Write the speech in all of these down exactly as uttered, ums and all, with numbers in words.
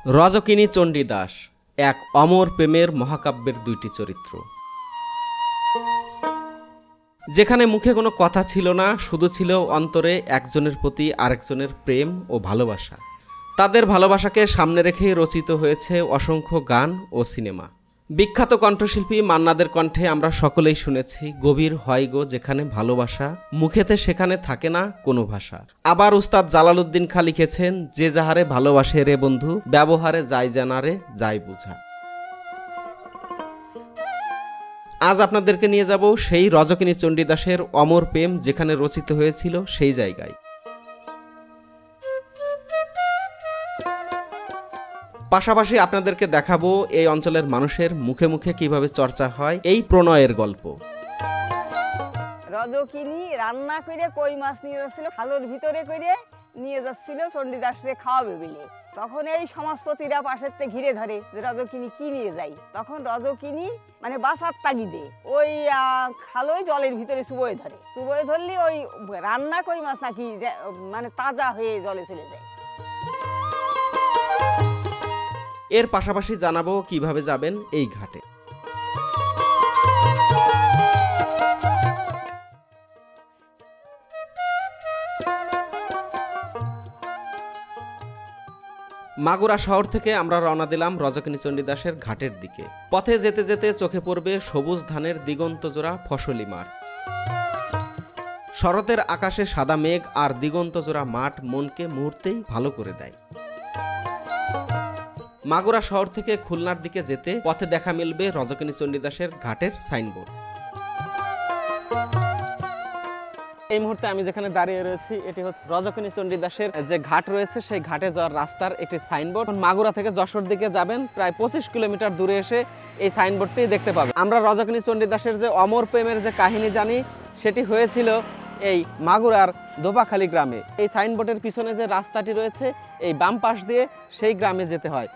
রজকিনী চণ্ডীদাস এক অমর প্রেমের মহাকাব্যের দুইটি চরিত্র, যেখানে মুখে কোনো কথা ছিল না, শুধু ছিল অন্তরে একজনের প্রতি আরেকজনের প্রেম ও ভালোবাসা। তাদের ভালোবাসাকে সামনে রেখেই রচিত হয়েছে অসংখ্য গান ও সিনেমা। বিখ্যাত কণ্ঠশিল্পী মান্নাদের কণ্ঠে আমরা সকলেই শুনেছি, গভীর হয় গো যেখানে ভালোবাসা, মুখেতে সেখানে থাকে না কোনো ভাষা। আবার উস্তাদ জালালউদ্দিন খাঁ লিখেছেন, যে যাহারে ভালোবাসে রে বন্ধু, ব্যবহারে যাই জানারে যাই বুঝা। আজ আপনাদেরকে নিয়ে যাব সেই রজকিনী চণ্ডীদাসের অমর প্রেম যেখানে রচিত হয়েছিল সেই জায়গায়। পাশাপাশি আপনাদেরকে দেখাবো এই অঞ্চলের মানুষের মুখে মুখে কিভাবে চর্চা হয় এই প্রণয়ের গল্প। রজকিনী রান্না করে কই মাছ নিয়ে যাচ্ছিল, খালের ভিতরে করে নিয়ে যাচ্ছিল চণ্ডীদাসরে খাওয়াবে বলে। তখন এই সমাজপতিরা পাশের থেকে ঘিরে ধরে যে রজকিনী কি নিয়ে যাই। তখন রজকিনী মানে বাঁচার তাগিদে ওই খালই জলের ভিতরে চুবোয় ধরে। চুবোয় ধরলে ওই রান্না কই মাছ নাকি মানে তাজা হয়ে জলে চলে যায়। এর পাশাপাশি জানাবো কিভাবে যাবেন এই ঘাটে। মাগুরা শহর থেকে আমরা রওনা দিলাম রজকিনী চণ্ডীদাসের ঘাটের দিকে। পথে যেতে যেতে চোখে পড়বে সবুজ ধানের দিগন্তজোড়া ফসলি মাঠ। শরতের আকাশে সাদা মেঘ আর দিগন্তজোড়া মাঠ মনকে মুহূর্তেই ভালো করে দেয়। মাগুরা শহর থেকে খুলনার দিকে যেতে পথে দেখা মিলবে রজকিনী চণ্ডীদাসের ঘাটের সাইনবোর্ড। এই মুহূর্তে আমি যেখানে দাঁড়িয়ে রয়েছি এটি হচ্ছে রজকিনী চণ্ডীদাসের যে ঘাট রয়েছে সেই ঘাটে যাওয়ার রাস্তার একটি সাইনবোর্ড। মাগুরা থেকে যশোর দিকে যাবেন প্রায় পঁচিশ কিলোমিটার দূরে এসে এই সাইনবোর্ডটি দেখতে পাবেন। আমরা রজকিনী চণ্ডীদাসের যে অমর প্রেমের যে কাহিনী জানি সেটি হয়েছিল এই মাগুরার দোপাখালী গ্রামে। এই সাইনবোর্ডের পিছনে যে রাস্তাটি রয়েছে এই বাম পাশ দিয়ে সেই গ্রামে যেতে হয়।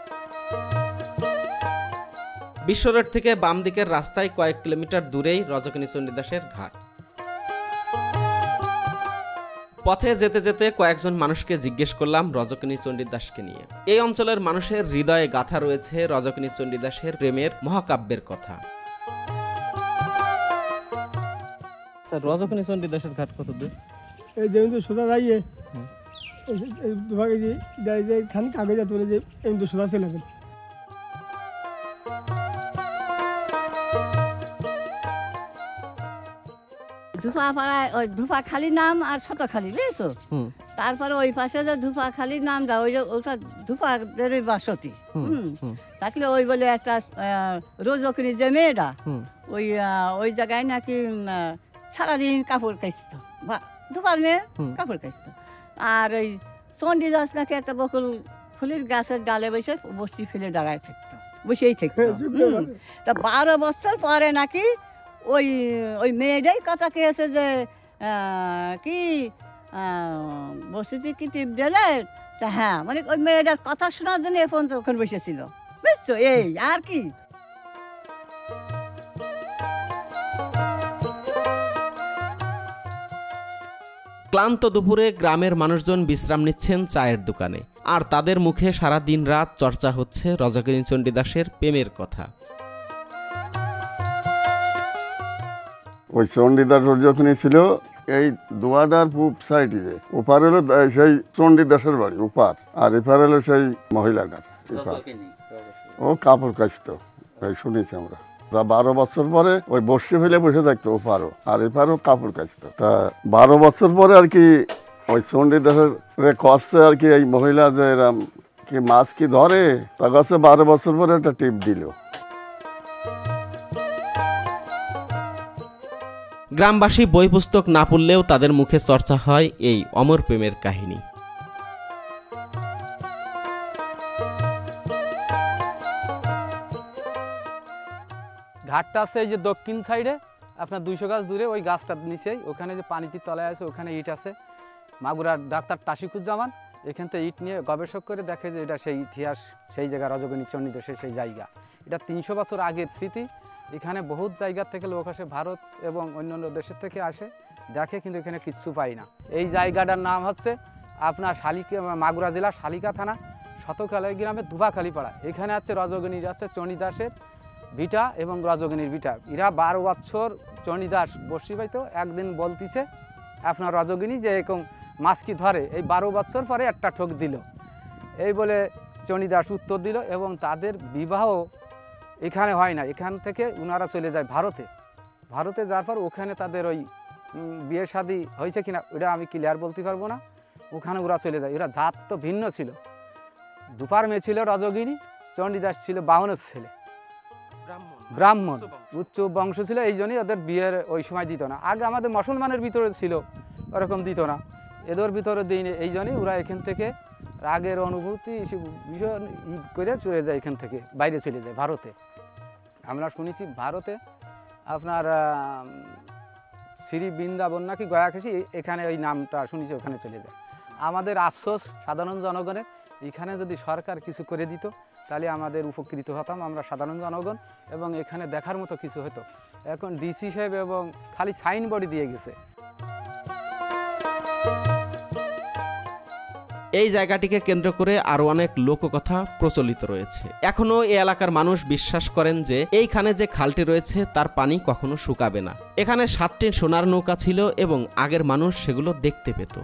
বিশ্বরোড থেকে বাম দিকের রাস্তায় কয়েক কিলোমিটার দূরেই রজকিনী চণ্ডীদাসের ঘাট। পথে যেতে যেতে কয়েকজন মানুষকে জিজ্ঞেস করলাম রজকিনী চণ্ডীদাসকে নিয়ে। এই অঞ্চলের মানুষের হৃদয়ে গাথা রয়েছে রজকিনী চণ্ডীদাসের প্রেমের মহাকাব্যের কথা। রজকিনী চণ্ডীদাসের ঘাট কত দূর? এই যেমন তো সোজা যাইয়ে দুভাগে যে যাই যাই খানি কাগজ তোলে যে এমন তো সোজা চলে গেল। ধুপাপাড়ায় ওই ধুপাখালি নাম আর শতখালি বুঝেছো। তারপরে ওই পাশে যে ধুপাখালির নামটা ওই যে ওটা ধুপাদের বাসতি। হম থাকলে ওই বলে একটা রজকিনী যে মেয়েটা ওই ওই জায়গায় নাকি সারাদিন কাপড় কাচতো, ধুপার মেয়ে কাপড় কাচতো। আর ওই চণ্ডীদাস নাকি একটা বকুল ফুলের গাছের ডালে বসে বসি ফেলে দাঁড়ায় থাকতো, বসেই থাকতো। তা বারো বছর পরে নাকি ওই ওই মেয়েটাই কথা খেয়েছে যে কি বসিতে কি টিপ দিলে। তা হ্যাঁ মানে ওই মেয়েটার কথা শোনার জন্য এ পর্যন্ত ওখানে বসেছিল, বুঝছো। এই আর কি। ক্লান্ত দুপুরে গ্রামের মানুষজন বিশ্রাম নিচ্ছেন চায়ের দোকানে, আর তাদের মুখে সারা দিন রাত চর্চা হচ্ছে রজকিনী চণ্ডীদাসের প্রেমের কথা। ওই চণ্ডীদাস রজকিনী ছিল এই দোয়াডার পূব সাইডে। ওপার হলো সেই চণ্ডীদাসের বাড়ি ওপার, আর এপার হলো সেই মহিলাটার। ও কাপড় কাচতো, এই শুনেছি আমরা। তা বারো বছর পরে ওই বসে ফেলে বসে থাকতো ওপারও, আর এপারও কাপড় কাচতো। তা বারো বছর পরে আর কি ওই চণ্ডীদাসের কষ্টে আর কি এই মহিলা যে এরম কি মাছ কি ধরে, তা কাছে বারো বছর পরে একটা টিপ দিল। গ্রামবাসী বই পুস্তক না পড়লেও তাদের মুখে চর্চা হয় এই অমর প্রেমের কাহিনী। ঘাটটা আছে এই যে দক্ষিণ সাইডে আপনার দুইশো গাছ দূরে, ওই গাছটার নিচেই ওখানে যে পানিতে তলায় আছে ওখানে ইট আছে। মাগুরার ডাক্তার তাসিকুজ্জামান এখান থেকে ইট নিয়ে গবেষক করে দেখে যে এটা সেই ইতিহাস, সেই জায়গা রজকিনী চণ্ডীদাসের সেই জায়গা। এটা তিনশো বছর আগের স্মৃতি। এখানে বহুত জায়গার থেকে লোক আসে, ভারত এবং অন্যান্য দেশের থেকে আসে দেখে, কিন্তু এখানে কিচ্ছু পাই না। এই জায়গাটার নাম হচ্ছে আপনার শালিকা, মাগুরা জেলা শালিকা থানা শতখালী গ্রামের ধুপাখালী পাড়া, এখানে আছে রজগিনীর আছে চণ্ডীদাসের ভিটা এবং রজগিনীর ভিটা। এরা বারো বছর চণ্ডীদাস বসি পাইতো, একদিন বলতিছে আপনার রজগিনী যে এরকম মাছ কি ধরে, এই বারো বছর পরে একটা ঠোক দিল, এই বলে চণ্ডীদাস উত্তর দিল। এবং তাদের বিবাহ এখানে হয় না, এখান থেকে ওনারা চলে যায় ভারতে। ভারতে যাওয়ার পর ওখানে তাদের ওই বিয়ে শাদী হয়েছে কিনা ওটা আমি ক্লিয়ার বলতে পারবো না, ওখানে ওরা চলে যায়। ওরা জাত তো ভিন্ন ছিল, দুপার মেয়ে ছিল রজগিনী, চণ্ডীদাস ছিল বাহনের ছেলে, ব্রাহ্মণ উচ্চ বংশ ছিল, এই জন্যই ওদের বিয়ের ওই সময় দিত না। আগে আমাদের মুসলমানের ভিতরে ছিল ওরকম দিত না, এদের ভিতরে দিই এই জন্যই ওরা এখান থেকে রাগের অনুভূতি বিষয় করে চলে যায়, এখান থেকে বাইরে চলে যায় ভারতে। আমরা শুনেছি ভারতে আপনার শ্রী বৃন্দাবন নাকি গয়াখাসি, এখানে ওই নামটা শুনেছি, ওখানে চলে যায়। আমাদের আফসোস সাধারণ জনগণের, এখানে যদি সরকার কিছু করে দিত তাহলে আমাদের উপকৃত হতাম আমরা সাধারণ জনগণ, এবং এখানে দেখার মতো কিছু হতো। এখন ডিসি সাহেব এবং খালি সাইনবোর্ড দিয়ে গেছে। এই জায়গাটিকে কেন্দ্র করে আরো অনেক লোককথা প্রচলিত রয়েছে। এখনো এই এলাকার মানুষ বিশ্বাস করেন যে এইখানে যে খালটি রয়েছে তার পানি কখনো শুকাবে না। এখানে সাতটি সোনার নৌকা ছিল এবং আগের মানুষ সেগুলো দেখতে পেত।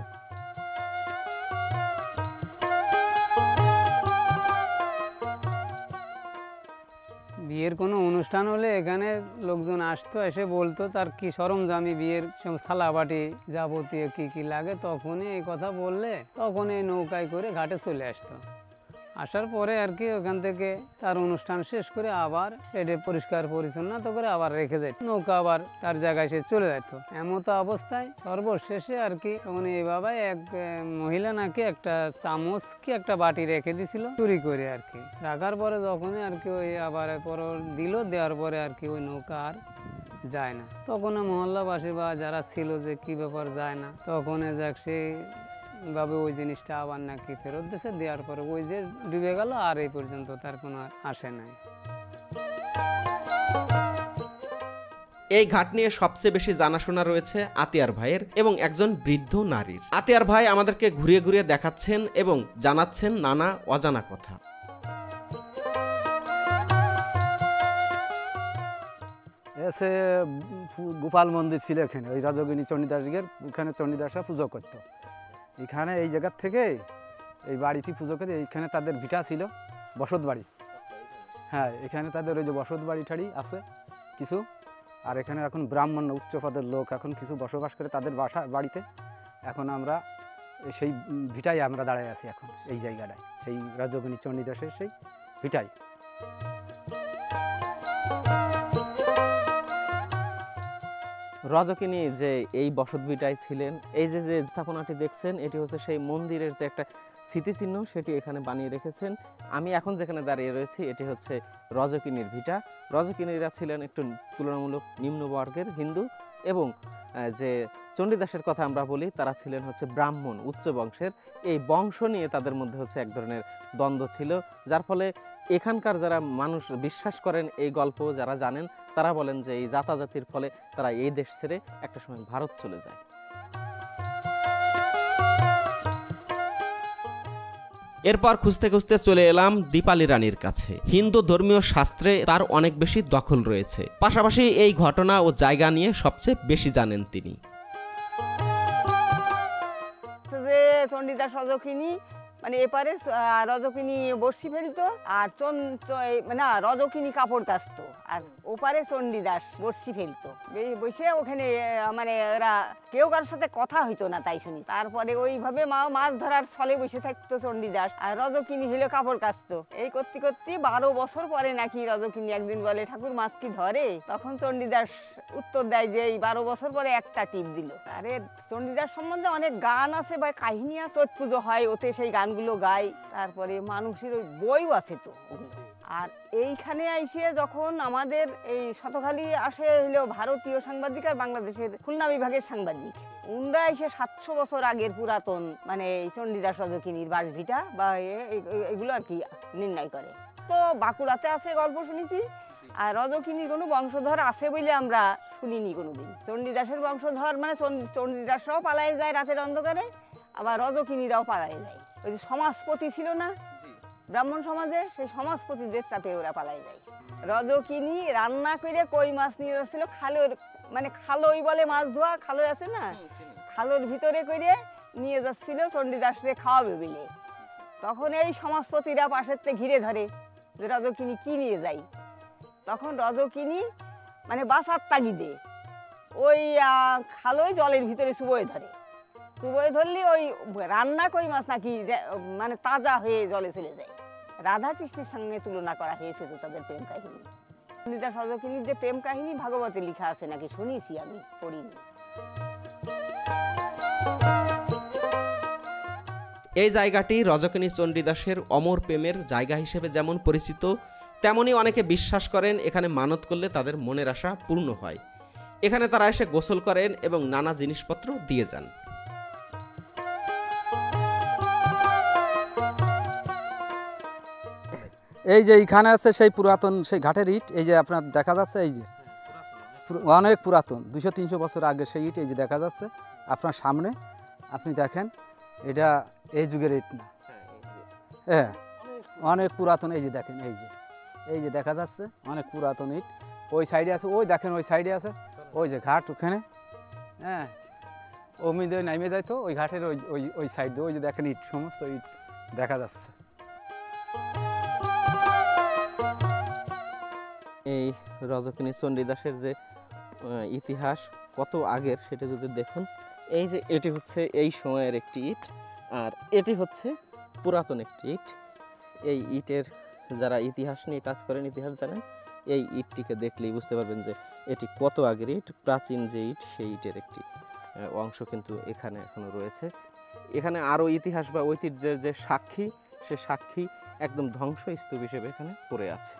বিয়ের কোনো অনুষ্ঠান হলে এখানে লোকজন আসতো, এসে বলতো তার কি সরঞ্জামি, বিয়ের থালাবাটি যাবতীয় কি কি লাগে, তখনই এই কথা বললে তখন এই নৌকায় করে ঘাটে চলে আসতো। আসার পরে আর কি ওখান থেকে তার অনুষ্ঠান শেষ করে আবার এটা পরিষ্কার পরিচ্ছন্ন করে আবার রেখে যেত, নৌকা আবার তার জায়গায় সে চলে যেত। এমতো অবস্থায় সর্বশেষে আর কি তখন এইভাবে এক মহিলা নাকি একটা চামচ কি একটা বাটি রেখে দিছিল চুরি করে আর কি। রাখার পরে যখনই আর কি ওই আবার পর দিল, দেওয়ার পরে আর কি ওই নৌকা আর যায় না। তখন মহল্লাবাসী বা যারা ছিল যে কি ব্যাপার যায় না, তখন যাক সে ভাবে ওই জিনিসটা আবার নাকি ফেরত দিয়েছে, দেওয়ার পরে ওই যে ডুবে গেল, আর এই পর্যন্ত তার কোনো আসে নাই। এই ঘাট নিয়ে সবচেয়ে বেশি জানাশোনা রয়েছে আতিয়ার ভাইয়ের এবং একজন বৃদ্ধ নারীর। আতিয়ার ভাই আমাদেরকে ঘুরিয়ে ঘুরিয়ে দেখাচ্ছেন এবং জানাচ্ছেন নানা অজানা কথা। এসে গোপাল মন্দির ছিল এখানে, ওই রজগিনী চণ্ডীদাসের ওখানে চণ্ডীদাসরা পুজো করতো। এখানে এই জায়গার থেকে এই বাড়িতে পুজো করে, এইখানে তাদের ভিটা ছিল, বসত বাড়ি। হ্যাঁ, এখানে তাদের ওই যে বসত বাড়ি ঠাড়ি আছে কিছু, আর এখানে এখন ব্রাহ্মণ উচ্চ পদের লোক এখন কিছু বসবাস করে তাদের বাসা বাড়িতে। এখন আমরা সেই ভিটায় আমরা দাঁড়ায় আছি এখন, এই জায়গাটায়, সেই রজগিনী চণ্ডীদাসের সেই ভিটায়। রজকিনী যে এই বসতভিটায় ছিলেন, এই যে যে স্থাপনাটি দেখছেন এটি হচ্ছে সেই মন্দিরের যে একটা স্মৃতিচিহ্ন, সেটি এখানে বানিয়ে রেখেছেন। আমি এখন যেখানে দাঁড়িয়ে রয়েছি এটি হচ্ছে রজকিনীর ভিটা। রজকিনীরা ছিলেন একটু তুলনামূলক নিম্নবর্গের হিন্দু, এবং যে চণ্ডীদাসের কথা আমরা বলি তারা ছিলেন হচ্ছে ব্রাহ্মণ উচ্চ বংশের। এই বংশ নিয়ে তাদের মধ্যে হচ্ছে এক ধরনের দ্বন্দ্ব ছিল, যার ফলে এখানকার যারা মানুষ বিশ্বাস করেন এই গল্প যারা জানেন তারা বলেন যে এই জাতাজাতির ফলে তারা এই দেশ ছেড়ে একটা সময় ভারত চলে যায়। এরপর খুঁজতে খুঁজতে চলে এলাম দীপালি রানীর কাছে। হিন্দু ধর্মীয় শাস্ত্রে তার অনেক বেশি দখল রয়েছে, পাশাপাশি এই ঘটনা ও জায়গা নিয়ে সবচেয়ে বেশি জানেন তিনি। চণ্ডীদাস রজকিনী মানে এপারে রজকিনী বর্ষি ফেলতো, আর মানে রজকিনী কাপড় কাচতো, আর ওপারে চণ্ডীদাস বর্ষি ফেলতো। বসে ওখানে মানে এরা কেউ কারোর সাথে কথা হইতো না, তাই শুনি। তারপরে ওইভাবে মা মাছ ধরার ছলে বসে থাকতো চণ্ডীদাস, আর রজকিনী হলে কাপড় কাচতো। এই করতে করতে বারো বছর পরে নাকি রজকিনী একদিন বলে, ঠাকুর মাছ কি ধরে? তখন চণ্ডীদাস উত্তর দেয় যে এই বারো বছর পরে একটা টিপ দিল। আরে চণ্ডীদাস সম্বন্ধে অনেক গান আছে বা কাহিনী আছে, চৈত পুজো হয় ওতে সেই গানগুলো গায়। তারপরে মানুষের ওই বইও আছে তো ওগুলো। আর এইখানে আইসে যখন আমাদের এই শতখালী আসে হলো ভারতীয় সাংবাদিক আর বাংলাদেশের খুলনা বিভাগের সাংবাদিক, উনরা এসে সাতশো বছর আগের পুরাতন মানে এই চণ্ডীদাস রজকিনীর বাসভিটা বা এগুলো আর কি নির্ণয় করে। তো বাঁকুড়াতে আছে গল্প শুনেছি, আর রজকিনীর কোনো বংশধর আছে বলে আমরা শুনিনি কোনোদিন। চণ্ডীদাসের বংশধর মানে চণ্ডীদাসরাও পালায় যায় রাতের অন্ধকারে, আবার রজকিনীরাও পালায় যায়। ওই যে সমাজপতি ছিল না, ব্রাহ্মণ সমাজে সেই সমাজপতিদের চাপে ওরা পালাই যায়। রজকিনী রান্না করে কই মাছ নিয়ে যাচ্ছিল খালোর, মানে খালোই বলে মাছ ধোয়া খালো আছে না, খালোর ভিতরে করে নিয়ে যাচ্ছিল চণ্ডীদাসরে খাওয়াবে বলে। তখন এই সমাজপতিরা পাশের থেকে ঘিরে ধরে যে রজকিনী কি নিয়ে যাই। তখন রজকিনী মানে বাঁচার তাগিদে ওই খালোই জলের ভিতরে চুবোয় ধরে, চুবোয় ধরলে ওই রান্না কই মাছ নাকি মানে তাজা হয়ে জলে চলে যায়। রাধা কৃষ্ণের সঙ্গে তুলনা করা হয়েছে তো তাদের প্রেম কাহিনী। চণ্ডীদাস রজকিনীর যে প্রেম কাহিনী ভাগবতে লেখা আছে নাকি, শুনেছি আমি, পড়িনি। এই জায়গাটি রজকিনী চণ্ডীদাসের অমর প্রেমের জায়গা হিসেবে যেমন পরিচিত, তেমনি অনেকে বিশ্বাস করেন এখানে মানত করলে তাদের মনের আশা পূর্ণ হয়। এখানে তারা এসে গোসল করেন এবং নানা জিনিসপত্র দিয়ে যান। এই যে এইখানে আছে সেই পুরাতন সেই ঘাটের ইট, এই যে আপনার দেখা যাচ্ছে, এই যে অনেক পুরাতন দুইশো তিনশো বছর আগে সেই ইট, এই যে দেখা যাচ্ছে আপনার সামনে। আপনি দেখেন এটা এই যুগের ইট না, হ্যাঁ অনেক পুরাতন। এই যে দেখেন, এই যে এই যে দেখা যাচ্ছে অনেক পুরাতন ইট। ওই সাইডে আছে, ওই দেখেন ওই সাইডে আছে, ওই যে ঘাট ওখানে, হ্যাঁ অমনি দিয়ে নামে যায় তো ওই ঘাটের ওই ওই ওই সাইড দিয়ে, ওই যে দেখেন ইট, সমস্ত ইট দেখা যাচ্ছে। এই রজকিনী চণ্ডীদাসের যে ইতিহাস কত আগের সেটা যদি দেখুন, এই যে এটি হচ্ছে এই সময়ের একটি ইট, আর এটি হচ্ছে পুরাতন একটি ইট। এই ইটের যারা ইতিহাস নিয়ে কাজ করেন, ইতিহাস জানেন, এই ইটটিকে দেখলেই বুঝতে পারবেন যে এটি কত আগের ইট। প্রাচীন যে ইট সেই ইটের একটি অংশ কিন্তু এখানে এখনো রয়েছে। এখানে আরও ইতিহাস বা ঐতিহ্যের যে সাক্ষী, সে সাক্ষী একদম ধ্বংসস্তূপ হিসেবে এখানে পড়ে আছে।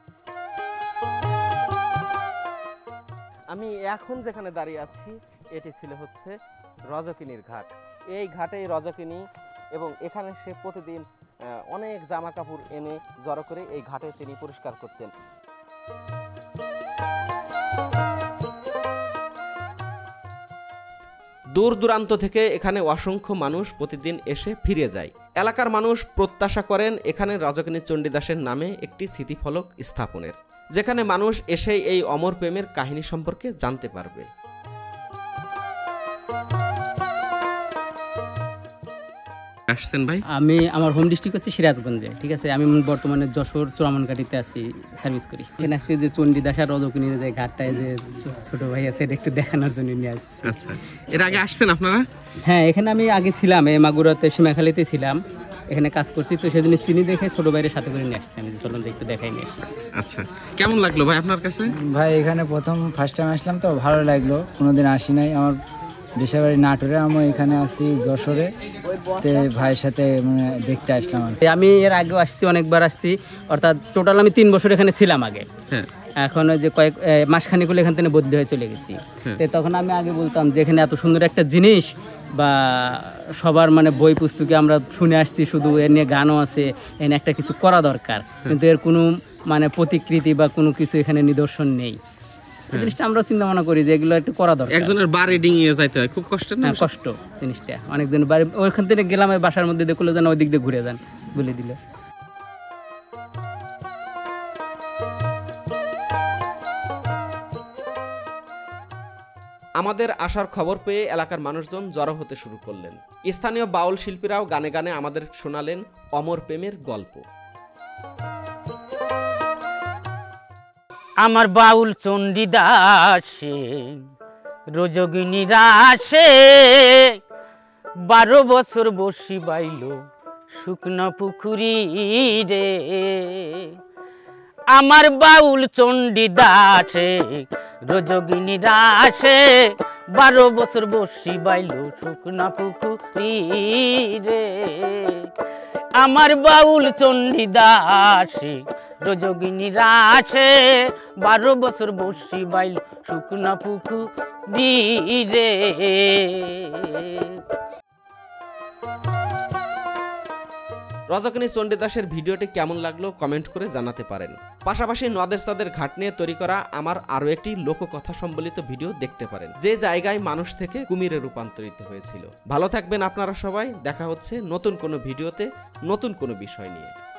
আমি এখন যেখানে দাঁড়িয়ে আছি এটি ছিল হচ্ছে রজকিনীর ঘাট। এই ঘাটেই রজকিনী এবং এখানে সে প্রতিদিন অনেক জামা কাপড় এনে জড়ো করে এই ঘাটে তিনি পরিষ্কার করতেন। দূর দূরান্ত থেকে এখানে অসংখ্য মানুষ প্রতিদিন এসে ফিরে যায়। এলাকার মানুষ প্রত্যাশা করেন এখানে রজকিনী চণ্ডীদাসের নামে একটি স্মৃতিফলক স্থাপনের, যেখানে মানুষ এসে এই অমর প্রেমের কাহিনী সম্পর্কে জানতে পারবে। আসছেন ভাই? আমি আমার হোম ডিস্ট্রিক্ট হচ্ছে সিরাজগঞ্জে, ঠিক আছে। আমি বর্তমানে যশোর চোরামনঘাটিতে আছি, সার্ভিস করি। এখানে আসছি যে চণ্ডীদাস আর রজকিনীর যে ঘাটটায় যে ছোট ভাই আছে এটা একটু দেখানোর জন্য নিয়ে আসছি। আচ্ছা, এর আগে আসছেন আপনারা? হ্যাঁ, এখানে আমি আগে ছিলাম, এই মাগুরাতে সীমাখালীতে ছিলাম, এখানে কাজ করছি। তো সেদিন চিনি দেখে ছোট ভাইয়ের সাথে করে নিয়ে আসছি আমি, চলুন একটু দেখাই নিয়ে আসি। আচ্ছা, কেমন লাগলো ভাই আপনার কাছে? ভাই এখানে প্রথম ফার্স্ট টাইম আসলাম তো ভালো লাগলো, কোনোদিন আসি নাই। আমার দেশের বাড়ি নাটোরে, আমি এখানে আসি যশোরে, তো ভাইয়ের সাথে মানে দেখতে আসলাম। আমি এর আগেও আসছি, অনেকবার আসছি, অর্থাৎ টোটাল আমি তিন বছর এখানে ছিলাম আগে। এখন ওই যে কয়েক মাসখানিক হলে এখান থেকে বদলি হয়ে চলে গেছি। তো তখন আমি আগে বলতাম যে এখানে এত সুন্দর একটা জিনিস বা সবার মানে বই পুস্তকে আমরা শুনে আসছি, শুধু এর নিয়ে গানও আছে, এনে একটা কিছু করা দরকার, কিন্তু এর কোনো মানে প্রতিকৃতি বা কোনো কিছু এখানে নিদর্শন নেই। জিনিসটা আমরা চিন্তা ভাবনা করি যে এগুলো একটু করা দরকার। একজনের বাড়ি ডিঙিয়ে যাইতে হয়, খুব কষ্ট না? কষ্ট জিনিসটা, অনেকজনের বাড়ি ওইখান থেকে গেলাম, বাসার মধ্যে দেখলো যেন ওই দিক দিয়ে ঘুরে যান বলে দিল। আমাদের আসার খবর পেয়ে এলাকার মানুষজন জড়ো হতে শুরু করলেন। স্থানীয় বাউল শিল্পীরাও গানে গানে আমাদের শোনালেন অমর প্রেমের গল্প। আমার বাউল চণ্ডীদাসে রজকিনী রাসে বারো বছর বসি বাইল শুকনো পুকুরি রে। আমার বাউল চণ্ডীদাসে রজকিনী রাসে বারো বছর বসি বাইল শুকনো পুকুরি রে। আমার বাউল চণ্ডীদাসে রজকিনী রাসে বারো বছর বসি বাইল শুকনা পুকুরি রে। রজকিনী চণ্ডীদাসের ভিডিওটি কেমন লাগলো কমেন্ট করে জানাতে পারেন। পাশাপাশি নদের চাঁদের ঘাট নিয়ে তৈরি করা আমার আরও একটি লোককথা সম্বলিত ভিডিও দেখতে পারেন, যে জায়গায় মানুষ থেকে কুমিরে রূপান্তরিত হয়েছিল। ভালো থাকবেন আপনারা সবাই, দেখা হচ্ছে নতুন কোনো ভিডিওতে নতুন কোনো বিষয় নিয়ে।